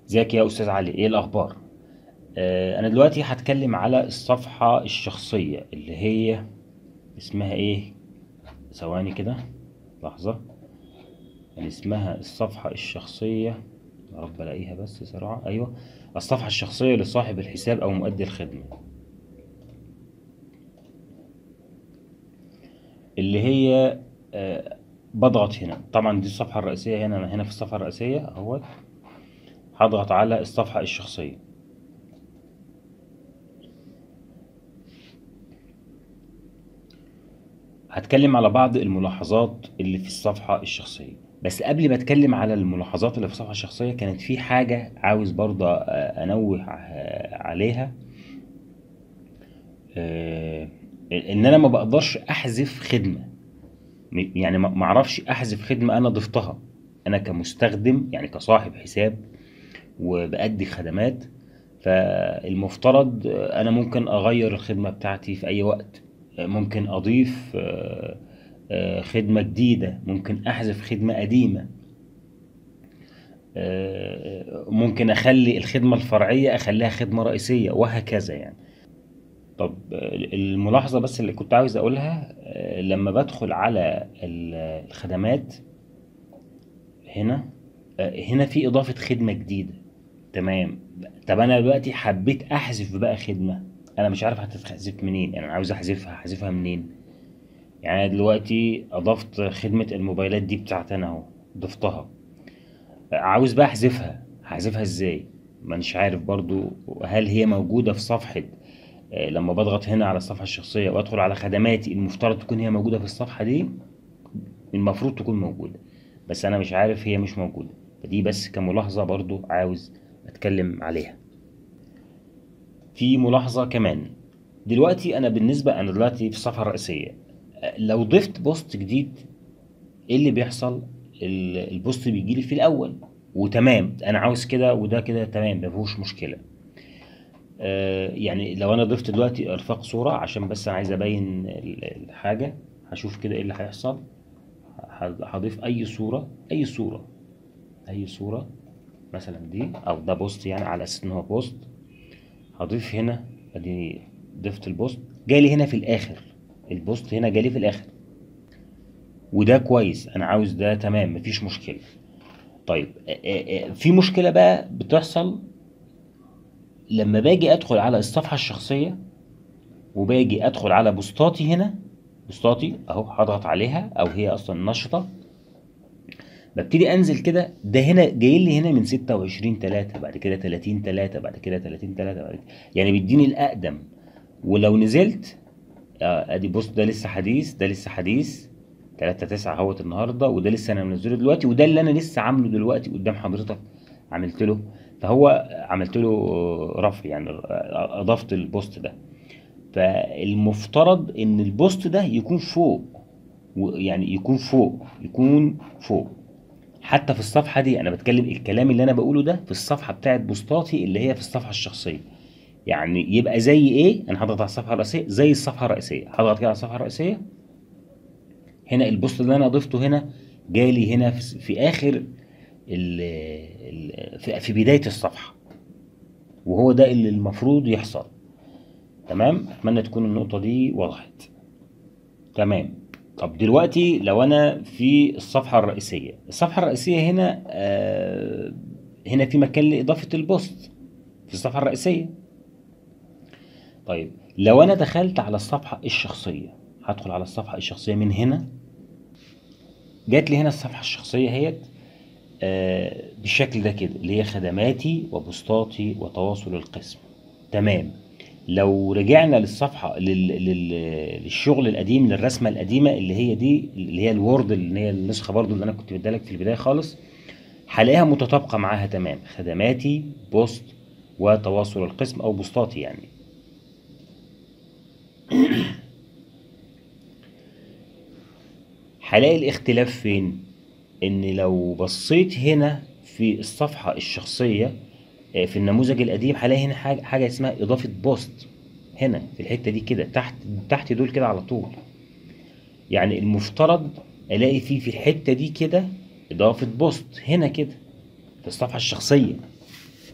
ازيك يا استاذ علي؟ ايه الاخبار؟ انا دلوقتي هتكلم على الصفحة الشخصية اللي هي اسمها ايه. ثواني كده، لحظة. اللي اسمها الصفحة الشخصية، يا رب الاقيها بس بسرعة. ايوه، الصفحة الشخصية لصاحب الحساب او مؤدي الخدمة، اللي هي بضغط هنا. طبعا دي الصفحة الرئيسية. هنا انا هنا في الصفحة الرئيسية اهوت. هضغط على الصفحة الشخصية. هتكلم على بعض الملاحظات اللي في الصفحة الشخصية. بس قبل ما اتكلم على الملاحظات اللي في الصفحة الشخصية، كانت في حاجة عاوز برضه انوه عليها. آه، ان انا ما بقدرش احذف خدمة. يعني ما اعرفش احذف خدمة انا ضفتها. انا كمستخدم، يعني كصاحب حساب وبأدي خدمات، فالمفترض انا ممكن اغير الخدمة بتاعتي في اي وقت. ممكن اضيف خدمة جديدة، ممكن احذف خدمة قديمة. ممكن اخلي الخدمة الفرعية اخليها خدمة رئيسية، وهكذا يعني. طب الملاحظة بس اللي كنت عاوز اقولها، لما بدخل على الخدمات هنا، هنا في اضافة خدمة جديدة. تمام. طب انا دلوقتي حبيت احذف بقى خدمة، انا مش عارف هتتحذف منين. يعني انا عاوز احذفها منين؟ يعني أنا دلوقتي اضفت خدمة الموبايلات دي بتاعتي انا اهو، ضفتها. عاوز بقى احذفها، هحذفها ازاي؟ ما مش عارف برضو. هل هي موجودة في صفحة؟ لما بضغط هنا على الصفحة الشخصية وادخل على خدماتي، المفترض تكون هي موجودة في الصفحة دي. المفروض تكون موجودة، بس انا مش عارف هي مش موجودة. فدي بس كملاحظة برضو عاوز اتكلم عليها. في ملاحظة كمان. دلوقتي انا دلوقتي في الصفحة الرئيسية. لو ضفت بوست جديد، ايه اللي بيحصل؟ البوست بيجيلي في الاول وتمام. انا عاوز كده وده كده تمام، مفيهوش مشكلة. يعني لو انا ضفت دلوقتي ارفاق صورة، عشان بس انا عايز ابين الحاجة. هشوف كده ايه اللي هيحصل. هضيف اي صورة، اي صورة مثلا دي، او ده بوست يعني على اساس ان هو بوست. هضيف هنا، ادي ضفت البوست، جالي هنا في الاخر. البوست هنا جالي في الاخر، وده كويس. انا عاوز ده تمام، مفيش مشكلة. طيب، في مشكلة بقى بتحصل لما باجي ادخل على الصفحة الشخصية وباجي ادخل على بوستاتي هنا. بوستاتي اهو، هضغط عليها او هي اصلا نشطة. ببتدي انزل كده، ده هنا جاي لي هنا من 26/3، بعد كده 30/3، بعد كده 30/3، بعد كده يعني بيديني الاقدم. ولو نزلت، ادي بوست ده لسه حديث، ده لسه حديث 3/9 اهوت النهارده، وده لسه انا منزله دلوقتي، وده اللي انا لسه عامله دلوقتي قدام حضرتك. عملت له، عملت له رفع يعني، اضفت البوست ده. فالمفترض ان البوست ده يكون فوق، يعني يكون فوق. حتى في الصفحة دي انا بتكلم الكلام اللي انا بقوله ده في الصفحة بتاعت بوستاتي اللي هي في الصفحة الشخصية. يعني يبقى زي ايه؟ انا هضغط على الصفحة الرئيسية، زي الصفحة الرئيسية. هضغط كده على الصفحة الرئيسية. هنا البوست اللي انا ضفته هنا جالي هنا في اخر في بداية الصفحة، وهو ده اللي المفروض يحصل. تمام، اتمنى تكون النقطة دي وضحت. تمام. طب دلوقتي لو انا في الصفحة الرئيسية، هنا هنا في مكان لإضافة البوست في الصفحة الرئيسية. طيب لو انا دخلت على الصفحة الشخصية، هدخل على الصفحة الشخصية من هنا. جات لي هنا الصفحة الشخصية اهيت، بالشكل ده كده، اللي هي خدماتي وبوستاتي وتواصل القسم. تمام. لو رجعنا للصفحة للشغل القديم، للرسمة القديمة اللي هي دي، اللي هي الوورد، اللي هي النسخة برضو اللي انا كنت بديها لك في البداية خالص، هلاقيها متطابقة معاها تمام. خدماتي، بوست، وتواصل القسم او بوستاتي يعني. هلاقي الاختلاف فين؟ ان لو بصيت هنا في الصفحة الشخصية، في النموذج القديم، هلاقي هنا حاجة اسمها اضافة بوست. هنا في الحتة دي كده، تحت دول كده على طول. يعني المفترض الاقي فيه في الحتة دي كده اضافة بوست هنا كده في الصفحة الشخصية.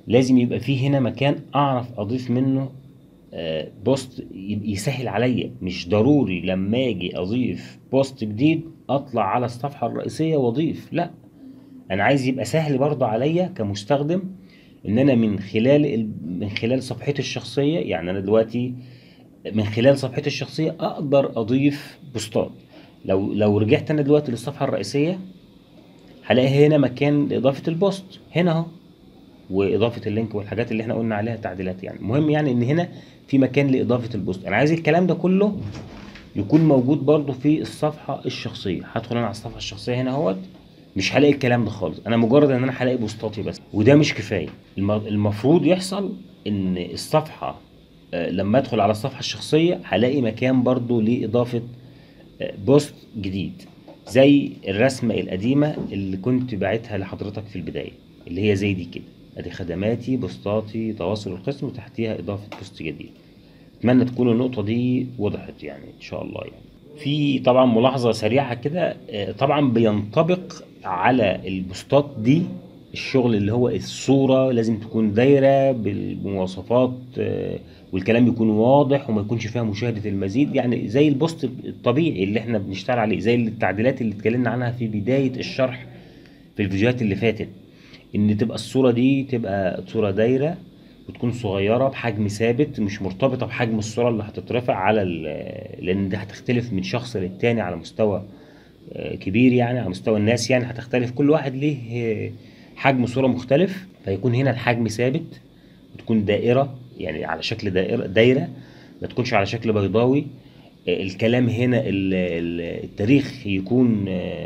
لازم يبقى فيه هنا مكان اعرف اضيف منه بوست يسهل عليا. مش ضروري لما اجي اضيف بوست جديد اطلع على الصفحة الرئيسية واضيف، لا، انا عايز يبقى سهل برضه عليا كمستخدم ان انا من خلال صفحتي الشخصية. يعني انا دلوقتي من خلال صفحتي الشخصية اقدر اضيف بوستات. لو رجعت انا دلوقتي للصفحة الرئيسية هلاقي هنا مكان لاضافة البوست هنا اهو، واضافة اللينك والحاجات اللي احنا قلنا عليها تعديلات. يعني المهم يعني ان هنا في مكان لاضافة البوست. انا عايز الكلام ده كله يكون موجود برضو في الصفحة الشخصية. هدخل انا على الصفحة الشخصية هنا اهوت، مش هلاقي الكلام ده خالص. انا مجرد ان انا هلاقي بوستاتي بس، وده مش كفاية. المفروض يحصل ان الصفحة لما ادخل على الصفحة الشخصية هلاقي مكان برضو لإضافة بوست جديد، زي الرسمة القديمة اللي كنت باعتها لحضرتك في البداية، اللي هي زي دي كده. ادي خدماتي، بوستاتي، تواصل القسم، وتحتيها إضافة بوست جديد. اتمنى تكون النقطة دي وضحت يعني ان شاء الله. يعني في طبعا ملاحظة سريعة كده، طبعا بينطبق على البوستات دي الشغل اللي هو الصورة لازم تكون دايرة بالمواصفات، والكلام يكون واضح وما يكونش فيها مشاهدة المزيد، يعني زي البوست الطبيعي اللي احنا بنشتغل عليه، زي التعديلات اللي اتكلمنا عنها في بداية الشرح في الفيديوهات اللي فاتت. ان تبقى الصورة دي تبقى صورة دايرة، وتكون صغيرة بحجم ثابت، مش مرتبطة بحجم الصورة اللي هتترفع على لان دي هتختلف من شخص للتاني على مستوى كبير، يعني على مستوى الناس يعني هتختلف. كل واحد ليه حجم صورة مختلف، فيكون هنا الحجم ثابت، وتكون دائرة يعني على شكل دايرة، ما تكونش على شكل بيضاوي. الكلام هنا التاريخ يكون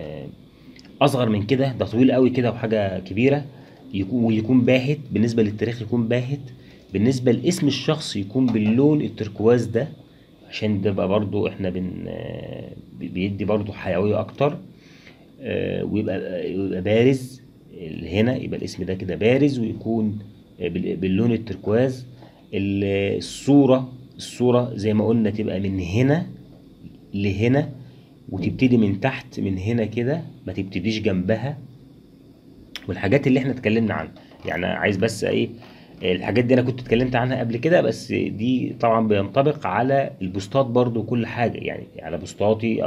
اصغر من كده، ده طويل قوي كده وحاجه كبيره. ويكون باهت بالنسبه للتاريخ، يكون باهت بالنسبه لاسم الشخص، يكون باللون التركواز ده، عشان ده بقى برضو احنا بيدي برضو حيويه اكتر. ويبقى بارز. هنا يبقى الاسم ده كده بارز، ويكون باللون التركواز. الصوره زي ما قلنا تبقى من هنا لهنا، وتبتدي من تحت من هنا كده، ما تبتديش جنبها، والحاجات اللي احنا اتكلمنا عنها. يعني عايز بس ايه، الحاجات دي انا كنت اتكلمت عنها قبل كده، بس دي طبعا بينطبق على البوستات برضو كل حاجة، يعني على بوستاتي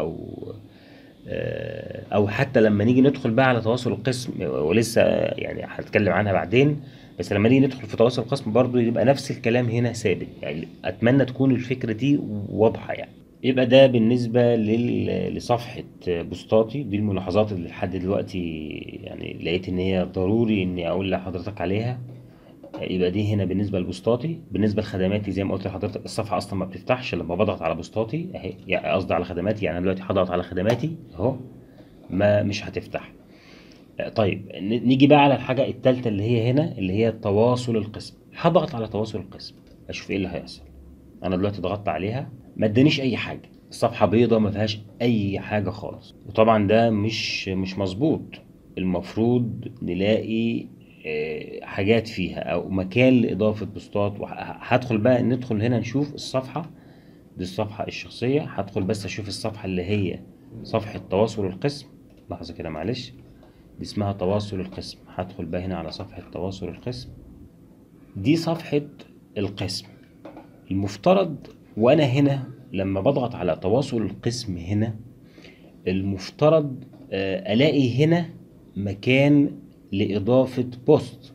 او حتى لما نيجي ندخل بقى على تواصل القسم، ولسه يعني هنتكلم عنها بعدين. بس لما نيجي ندخل في تواصل القسم برضو يبقى نفس الكلام هنا ثابت. يعني اتمنى تكون الفكرة دي واضحة يعني. يبقى ده بالنسبة لصفحة بوستاتي. دي الملاحظات اللي لحد دلوقتي يعني لقيت ان هي ضروري اني اقول لحضرتك عليها. يبقى دي هنا بالنسبة لبوستاتي. بالنسبة لخدماتي زي ما قلت لحضرتك، الصفحة اصلا ما بتفتحش لما بضغط على بوستاتي اهي، يعني قصدي على خدماتي. يعني انا دلوقتي هضغط على خدماتي اهو، ما مش هتفتح. طيب نيجي بقى على الحاجة التالتة اللي هي هنا، اللي هي تواصل القسم. هضغط على تواصل القسم اشوف ايه اللي هيحصل. انا دلوقتي ضغطت عليها، ما ادانيش اي حاجه. الصفحه بيضه ما فيهاش اي حاجه خالص، وطبعا ده مش مظبوط. المفروض نلاقي حاجات فيها او مكان لاضافه بوستات. هدخل بقى ندخل هنا نشوف الصفحه دي، الصفحه الشخصيه. هدخل بس اشوف الصفحه اللي هي صفحه تواصل القسم. لحظه كده معلش، دي اسمها تواصل القسم. هدخل بقى هنا على صفحه تواصل القسم. دي صفحه القسم. المفترض وانا هنا لما بضغط على تواصل القسم هنا، المفترض الاقي هنا مكان لاضافة بوست.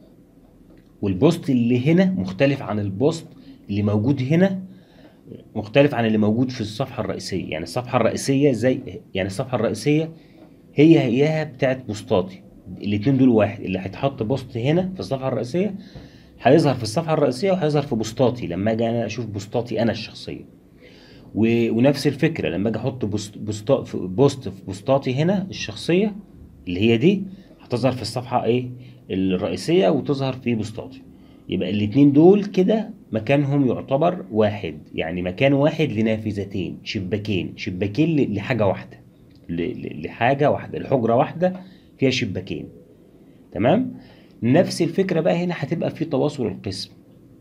والبوست اللي هنا مختلف عن البوست اللي موجود هنا، مختلف عن اللي موجود في الصفحة الرئيسية. يعني الصفحة الرئيسية يعني الصفحة الرئيسية هياها بتاعت بوستاتي. الاتنين دول واحد. اللي هيتحط بوست هنا في الصفحة الرئيسية هيظهر في الصفحة الرئيسية، وهيظهر في بوستاتي لما اجي انا اشوف بوستاتي انا الشخصية. ونفس الفكرة لما اجي احط بوست في بوستاتي هنا الشخصية اللي هي دي، هتظهر في الصفحة ايه الرئيسية، وتظهر في بوستاتي. يبقى الاتنين دول كده مكانهم يعتبر واحد، يعني مكان واحد لنافذتين، شباكين لحاجة واحدة، لحاجة واحدة، لحجرة واحدة فيها شباكين. تمام. نفس الفكرة بقى هنا هتبقى في تواصل القسم.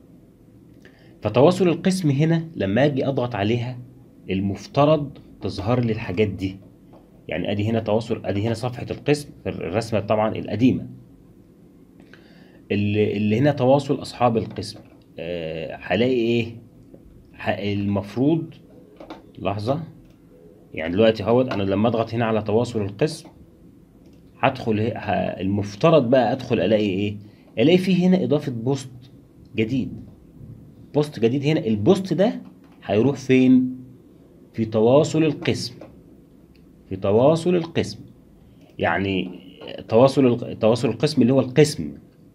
فتواصل القسم هنا لما اجي اضغط عليها المفترض تظهر لي الحاجات دي. يعني ادي هنا تواصل، ادي هنا صفحة القسم في الرسمة طبعا القديمة. اللي هنا تواصل اصحاب القسم. هلاقي ايه؟ المفروض، لحظة، يعني دلوقتي اهوت انا لما اضغط هنا على تواصل القسم هدخل المفترض بقى ادخل الاقي ايه؟ الاقي فيه هنا اضافة بوست جديد. بوست جديد هنا، البوست ده هيروح فين؟ في تواصل القسم. في تواصل القسم، يعني تواصل القسم اللي هو القسم.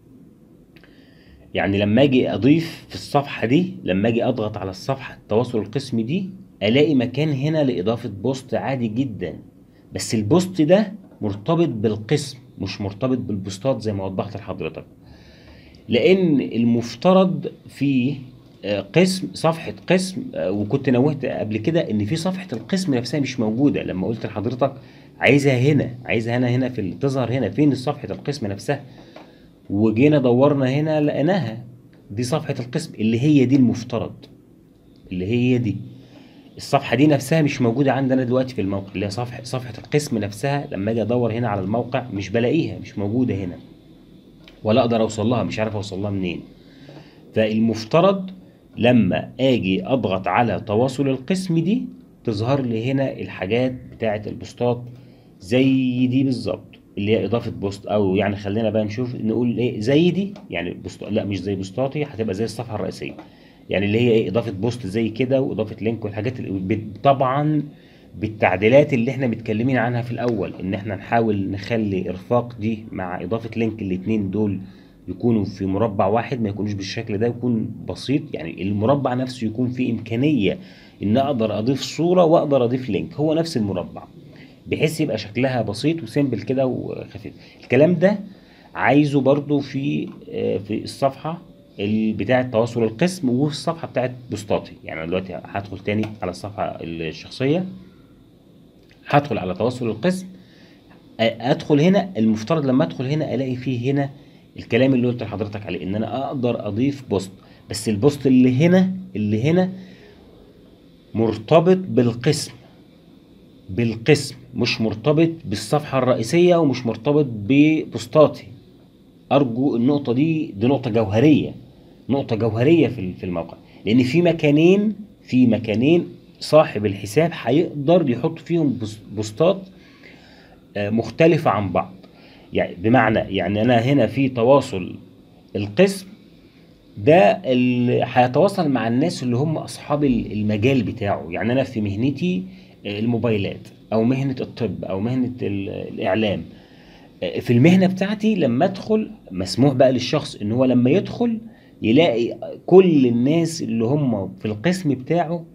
يعني لما اجي اضيف في الصفحة دي، لما اجي اضغط على الصفحة تواصل القسم دي، الاقي مكان هنا لاضافة بوست عادي جدا. بس البوست ده مرتبط بالقسم، مش مرتبط بالبوستات زي ما وضحت لحضرتك. لان المفترض في قسم، صفحة قسم، وكنت نوهت قبل كده ان في صفحة القسم نفسها مش موجودة. لما قلت لحضرتك عايزها هنا، عايزها هنا في تظهر هنا فين صفحة القسم نفسها، وجينا دورنا هنا لقيناها. دي صفحة القسم اللي هي دي المفترض، اللي هي دي الصفحة دي نفسها مش موجودة عندنا دلوقتي في الموقع، اللي هي صفحة القسم نفسها. لما اجي ادور هنا على الموقع مش بلاقيها، مش موجودة هنا، ولا اقدر اوصل لها، مش عارف اوصل لها منين. فالمفترض لما اجي اضغط على تواصل القسم دي تظهر لي هنا الحاجات بتاعه البوستات زي دي بالظبط، اللي هي اضافه بوست. او يعني خلينا بقى نشوف نقول ايه زي دي، يعني بوست، لا مش زي بوستاتي، هتبقى زي الصفحه الرئيسيه. يعني اللي هي ايه، اضافه بوست زي كده، واضافه لينك، والحاجات اللي طبعا بالتعديلات اللي احنا متكلمين عنها في الاول، ان احنا نحاول نخلي ارفاق دي مع اضافه لينك الاتنين دول يكونوا في مربع واحد، ما يكونوش بالشكل ده، يكون بسيط. يعني المربع نفسه يكون فيه إمكانية إن أقدر أضيف صورة وأقدر أضيف لينك، هو نفس المربع، بحيث يبقى شكلها بسيط وسيمبل كده وخفيف. الكلام ده عايزه برضو في الصفحة بتاعة تواصل القسم، وفي الصفحة بتاعة بوستاتي. يعني أنا دلوقتي هدخل تاني على الصفحة الشخصية، هدخل على تواصل القسم، ادخل هنا. المفترض لما ادخل هنا الاقي فيه هنا الكلام اللي قلت لحضرتك عليه، ان انا اقدر اضيف بوست. بس البوست اللي هنا مرتبط بالقسم، بالقسم، مش مرتبط بالصفحة الرئيسية، ومش مرتبط ببوستاتي. ارجو النقطة دي نقطة جوهرية، نقطة جوهرية في الموقع. لان في مكانين صاحب الحساب هيقدر يحط فيهم بوستات مختلفة عن بعض. يعني بمعنى، يعني أنا هنا في تواصل القسم ده اللي هيتواصل مع الناس اللي هم أصحاب المجال بتاعه. يعني أنا في مهنتي الموبايلات، أو مهنة الطب، أو مهنة الإعلام. في المهنة بتاعتي لما أدخل، مسموح بقى للشخص إن هو لما يدخل يلاقي كل الناس اللي هم في القسم بتاعه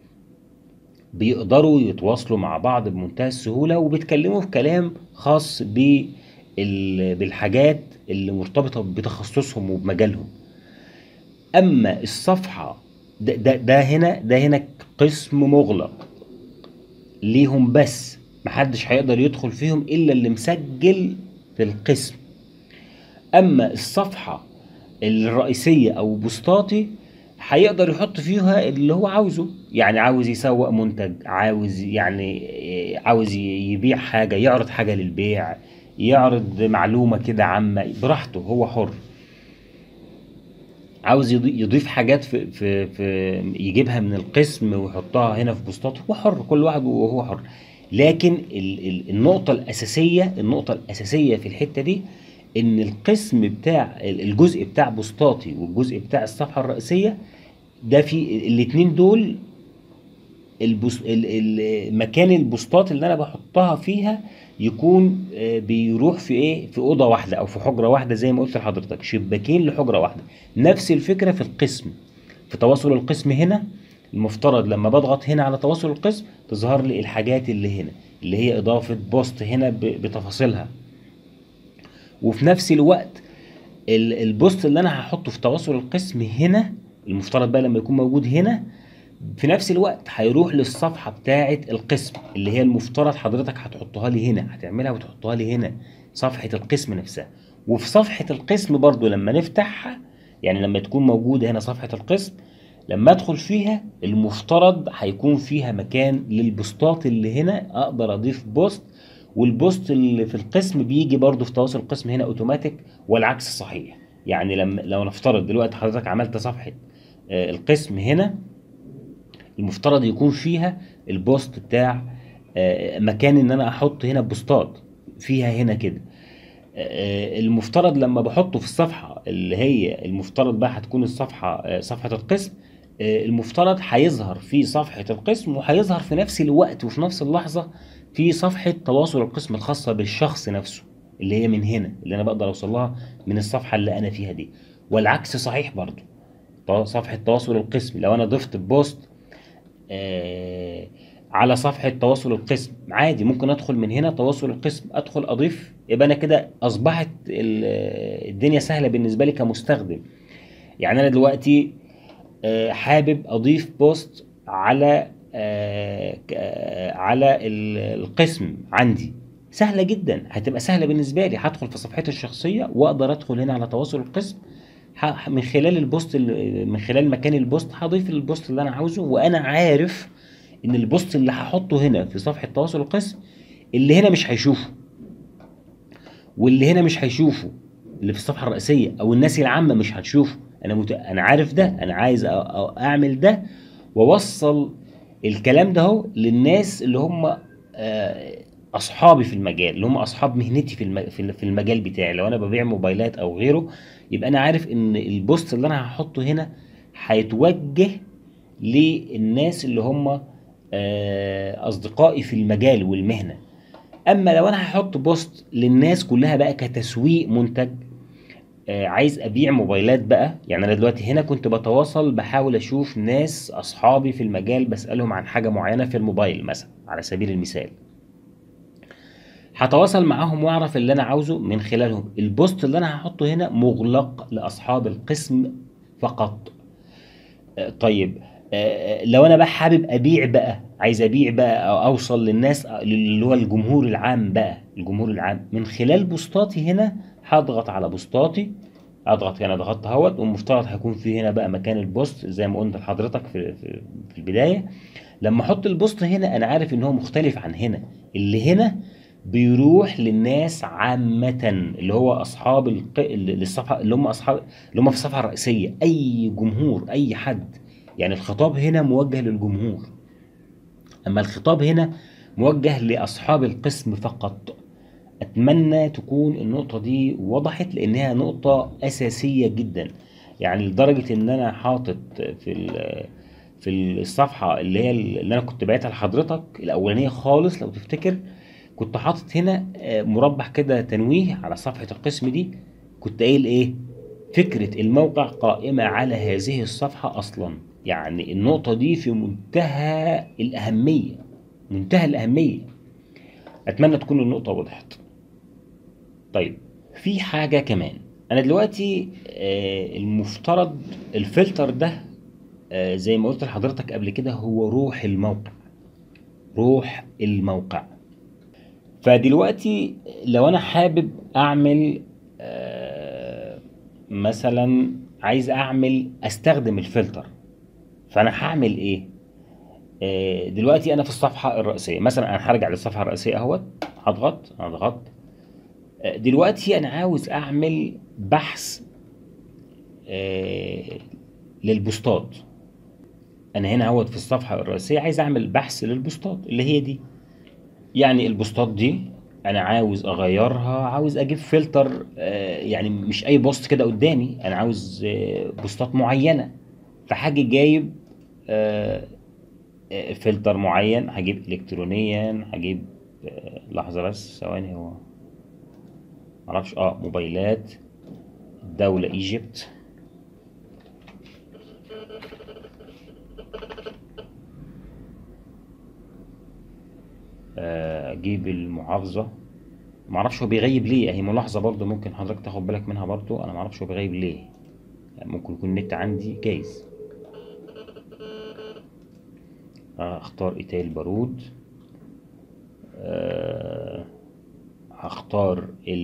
بيقدروا يتواصلوا مع بعض بمنتهى السهولة، وبيتكلموا في كلام خاص بالحاجات اللي مرتبطة بتخصصهم وبمجالهم. أما الصفحة ده هنا قسم مغلق ليهم بس، محدش هيقدر يدخل فيهم إلا اللي مسجل في القسم. أما الصفحة الرئيسية أو بوستاتي هيقدر يحط فيها اللي هو عاوزه. يعني عاوز يسوق منتج، عاوز يبيع حاجة، يعرض حاجة للبيع، يعرض معلومة كده عامة، براحته، هو حر. عاوز يضيف حاجات في يجيبها من القسم ويحطها هنا في بوستات، هو حر، كل واحد وهو حر. لكن النقطة الأساسية في الحتة دي، ان القسم بتاع الجزء بتاع بوستاتي والجزء بتاع الصفحة الرئيسية، ده في الاتنين دول مكان البوستات اللي انا بحطها فيها يكون بيروح في ايه، في اوضه واحده او في حجره واحده، زي ما قلت لحضرتك، شباكين لحجره واحده. نفس الفكره في القسم، في تواصل القسم هنا. المفترض لما بضغط هنا على تواصل القسم تظهر لي الحاجات اللي هنا، اللي هي اضافه بوست هنا بتفاصيلها. وفي نفس الوقت البوست اللي انا هحطه في تواصل القسم هنا، المفترض بقى لما يكون موجود هنا، في نفس الوقت هيروح للصفحة بتاعة القسم، اللي هي المفترض حضرتك هتحطها لي هنا، هتعملها وتحطها لي هنا، صفحة القسم نفسها. وفي صفحة القسم برضو لما نفتحها، يعني لما تكون موجودة هنا صفحة القسم، لما ادخل فيها المفترض هيكون فيها مكان للبوستات اللي هنا، اقدر اضيف بوست. والبوست اللي في القسم بيجي برضو في تواصل القسم هنا اوتوماتيك، والعكس صحيح. يعني لو نفترض دلوقتي حضرتك عملت صفحة القسم هنا، المفترض يكون فيها البوست بتاع مكان ان انا احط هنا بوستات فيها هنا كده. المفترض لما بحطه في الصفحة اللي هي المفترض بقى هتكون الصفحة صفحة القسم، المفترض هيظهر في صفحة القسم، وهيظهر في نفس الوقت وفي نفس اللحظة في صفحة تواصل القسم الخاصة بالشخص نفسه، اللي هي من هنا اللي انا بقدر اوصل لها من الصفحة اللي انا فيها دي. والعكس صحيح برضو، صفحة تواصل القسم لو انا ضفت بوست آه، على صفحة تواصل القسم، عادي ممكن ادخل من هنا تواصل القسم، ادخل اضيف، يبقى انا كده اصبحت الدنيا سهلة بالنسبة لي كمستخدم. يعني انا دلوقتي حابب اضيف بوست على على القسم عندي، سهلة جدا، هتبقى سهلة بالنسبة لي. هدخل في صفحتي الشخصية واقدر ادخل هنا على تواصل القسم، من خلال البوست من خلال مكان البوست هضيف البوست اللي انا عاوزه، وانا عارف ان البوست اللي هحطه هنا في صفحة تواصل القسم اللي هنا مش هيشوفه، واللي هنا مش هيشوفه اللي في الصفحة الرئيسية، او الناس العامة مش هتشوفه. انا عارف ده، انا عايز اعمل ده واوصل الكلام ده اهو للناس اللي هم اصحابي في المجال، اللي هم اصحاب مهنتي في المجال بتاعي. لو انا ببيع موبايلات او غيره، يبقى انا عارف ان البوست اللي انا هحطه هنا هيتوجه للناس اللي هم اصدقائي في المجال والمهنة. اما لو انا هحط بوست للناس كلها بقى كتسويق منتج، عايز ابيع موبايلات بقى، يعني انا دلوقتي هنا كنت بتواصل بحاول اشوف ناس اصحابي في المجال بسألهم عن حاجة معينة في الموبايل مثلا على سبيل المثال، هتواصل معاهم واعرف اللي انا عاوزه من خلالهم. البوست اللي انا هحطه هنا مغلق لاصحاب القسم فقط. طيب لو انا بقى حابب ابيع بقى، عايز ابيع بقى او اوصل للناس اللي هو الجمهور العام بقى، الجمهور العام من خلال بوستاتي هنا، هضغط على بوستاتي، اضغط هنا، ضغطت اهوت، والمفترض هيكون في هنا بقى مكان البوست زي ما قلت لحضرتك في البدايه. لما احط البوست هنا انا عارف ان هو مختلف عن هنا، اللي هنا بيروح للناس عامة، اللي هو أصحاب الصفحة، اللي هم أصحاب اللي هم في الصفحة الرئيسية، أي جمهور، أي حد. يعني الخطاب هنا موجه للجمهور، أما الخطاب هنا موجه لأصحاب القسم فقط. أتمنى تكون النقطة دي وضحت، لأنها نقطة أساسية جدا. يعني لدرجة إن أنا حاطط في الصفحة اللي هي اللي أنا كنت باعتها لحضرتك الأولانية خالص لو تفتكر، كنت حاطط هنا مربع كده تنويه على صفحة القسم دي، كنت قايل إيه؟ فكرة الموقع قائمة على هذه الصفحة أصلا. يعني النقطة دي في منتهى الأهمية، منتهى الأهمية. أتمنى تكون النقطة وضحت. طيب في حاجة كمان، أنا دلوقتي المفترض الفلتر ده زي ما قلت لحضرتك قبل كده هو روح الموقع، روح الموقع. فدلوقتي لو أنا حابب أعمل مثلا عايز أستخدم الفلتر، فأنا هعمل إيه؟ دلوقتي أنا في الصفحة الرئيسية مثلا، أنا هرجع للصفحة الرئيسية أهوت، هضغط. دلوقتي انا عاوز اعمل بحث للبوستات. انا هنا اهوت في الصفحة الرئيسية عايز اعمل بحث للبوستات اللي هي دي. يعني البوستات دي انا عاوز اغيرها، عاوز اجيب فلتر، يعني مش اي بوست كده قدامي، انا عاوز بوستات معينة. فحاجة جايب فلتر معين، هجيب الكترونيا، هجيب لحظة بس ثواني، هو معرفش، موبايلات، دولة ايجيبت، اجيب المحافظة. معرفش هو بيغيب ليه، اهي ملاحظة برضو ممكن حضرتك تاخد بالك منها برضو، انا معرفش هو بيغيب ليه، ممكن يكون النت عندي جايز. اختار ايتال بارود، هختار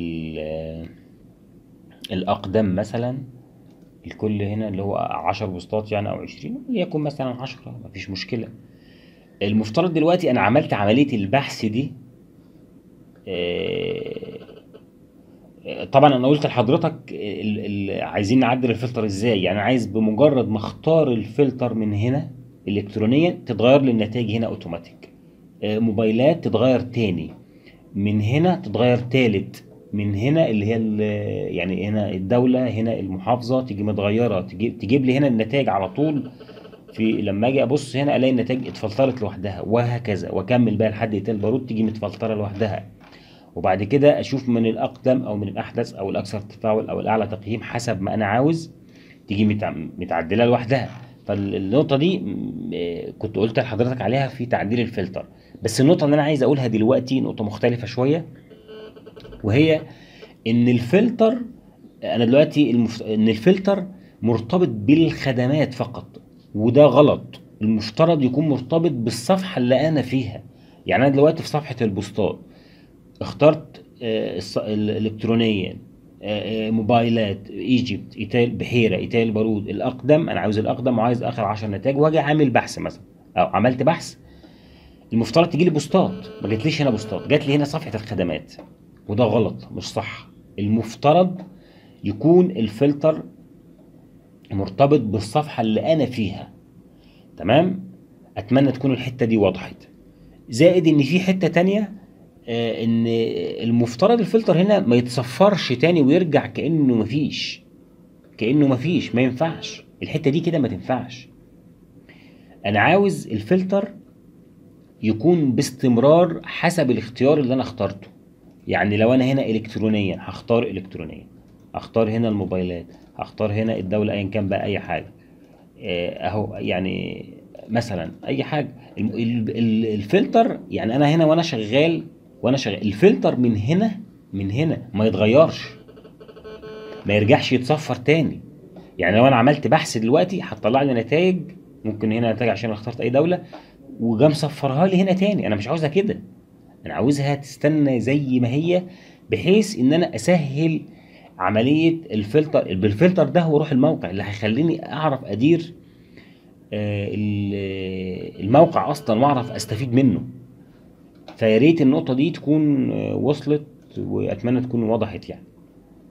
الاقدم مثلا، الكل هنا اللي هو 10 بوستات يعني او 20، ليكن مثلا 10 مفيش مشكلة. المفترض دلوقتي انا عملت عملية البحث دي طبعا انا قلت لحضرتك عايزين نعدل الفلتر ازاي. يعني عايز بمجرد ما اختار الفلتر من هنا الكترونيا تتغير لي النتائج هنا اوتوماتيك. موبايلات تتغير تاني، من هنا تتغير تالت، من هنا اللي هي يعني هنا الدولة، هنا المحافظة تيجي متغيرة، تجيب لي هنا النتائج على طول. في لما اجي ابص هنا الاقي النتائج اتفلترت لوحدها، وهكذا، واكمل بقى لحد ايتال بارود تيجي متفلترة لوحدها. وبعد كده اشوف من الاقدم او من الاحدث او الاكثر تفاعل او الاعلى تقييم حسب ما انا عاوز، تيجي متعدله لوحدها. فالنقطه دي كنت قلت لحضرتك عليها في تعديل الفلتر. بس النقطه اللي انا عايز اقولها دلوقتي نقطه مختلفه شويه، وهي ان الفلتر، انا دلوقتي ان الفلتر مرتبط بالخدمات فقط، وده غلط. المفترض يكون مرتبط بالصفحه اللي انا فيها. يعني انا دلوقتي في صفحه البوستات، اخترت الالكترونيا، موبايلات، ايجيبت، ايتال، بحيره، ايتال بارود، الاقدم. انا عاوز الاقدم وعايز اخر 10 نتائج، واجي عامل بحث مثلا او عملت بحث. المفترض تجي لي بوستات، ما جاتليش هنا بوستات، جات لي هنا صفحه الخدمات. وده غلط، مش صح. المفترض يكون الفلتر مرتبط بالصفحه اللي انا فيها. تمام. اتمنى تكون الحته دي وضحت. زائد ان في حته تانية، ان المفترض الفلتر هنا ما يتصفرش تاني ويرجع كانه مفيش. كانه مفيش، ما ينفعش الحته دي كده، ما تنفعش. انا عاوز الفلتر يكون باستمرار حسب الاختيار اللي انا اخترته. يعني لو انا هنا الكترونيا هختار الكترونيا، هختار هنا الموبايلات، هختار هنا الدوله، ايا كان بقى اي حاجه. اهو يعني مثلا اي حاجه. الفلتر يعني انا هنا وانا شغال الفلتر من هنا، من هنا ما يتغيرش، ما يرجعش يتصفر تاني. يعني لو انا عملت بحث دلوقتي هتطلع لي نتائج، ممكن هنا نتائج عشان انا اخترت اي دوله، وجا مصفرها لي هنا تاني. انا مش عاوزها كده، انا عاوزها تستنى زي ما هي، بحيث ان انا اسهل عمليه الفلتر. بالفلتر ده واروح الموقع اللي هيخليني اعرف ادير الموقع اصلا، واعرف استفيد منه. فيا ريت النقطه دي تكون وصلت، واتمنى تكون وضحت يعني.